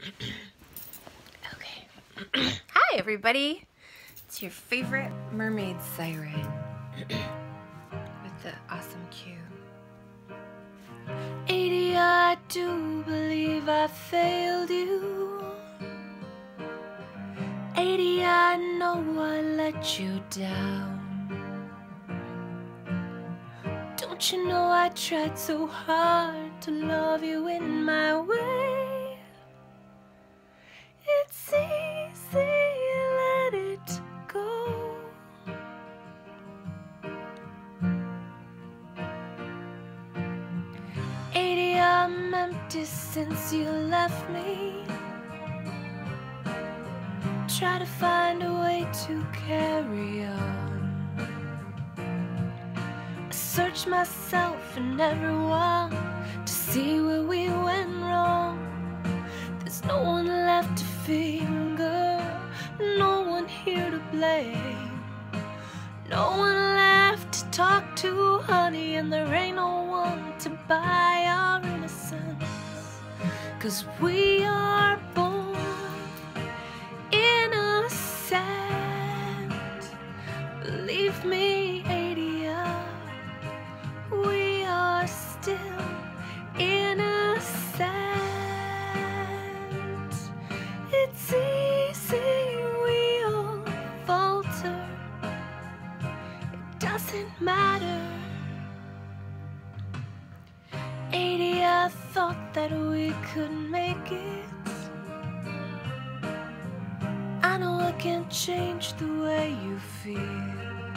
Okay. Hi, everybody. It's your favorite mermaid siren with the awesome cue. Adia, I do believe I failed you. Adia, I know I let you down. Don't you know I tried so hard to love you in my way? It's easy, let it go. Adia, I'm empty since you left me. Try to find a way to carry on. I search myself and everyone to see where we went wrong. There's no one left to finger, no one here to blame, no one left to talk to, honey, and there ain't no one to buy our innocence. 'Cause we are born innocent. Believe me, Adia, we are still innocent. It's easy, we all falter. It doesn't matter. Adia, I thought that we could make it. I know I can't change the way you feel.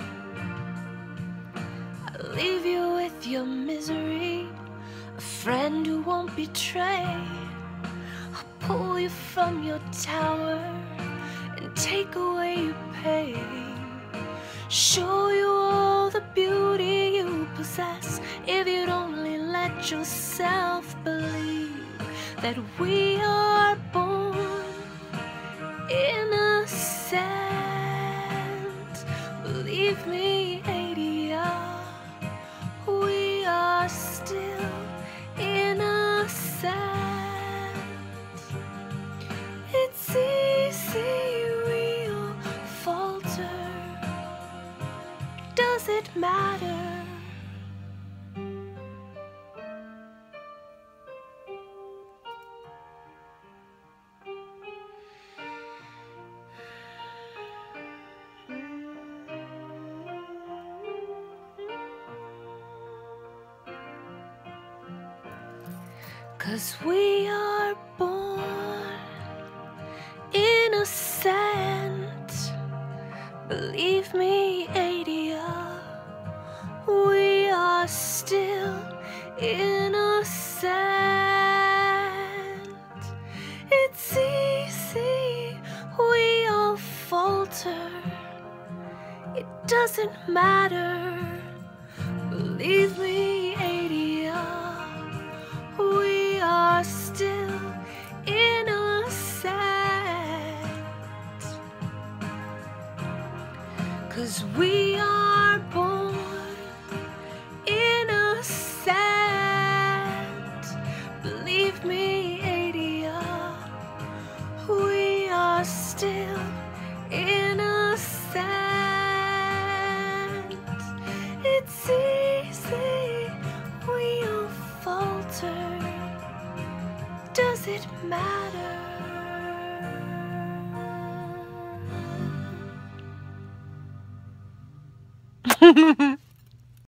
I'll leave you with your misery, a friend who won't betray. I'll pull you from your tower and take away your pain. Show you all the beauty you possess if you'd only let yourself believe that we are born innocent. Believe me, Adia, we are still innocent. It's easy, we all falter. Does it matter? 'Cause we are born innocent. Believe me, Adia, we are still innocent. It's easy, we all falter. It doesn't matter. Believe me, Adia, we are still innocent. 'Cause we are born innocent. Believe me, Adia, we are still innocent. It's easy, we all falter. Does it matter?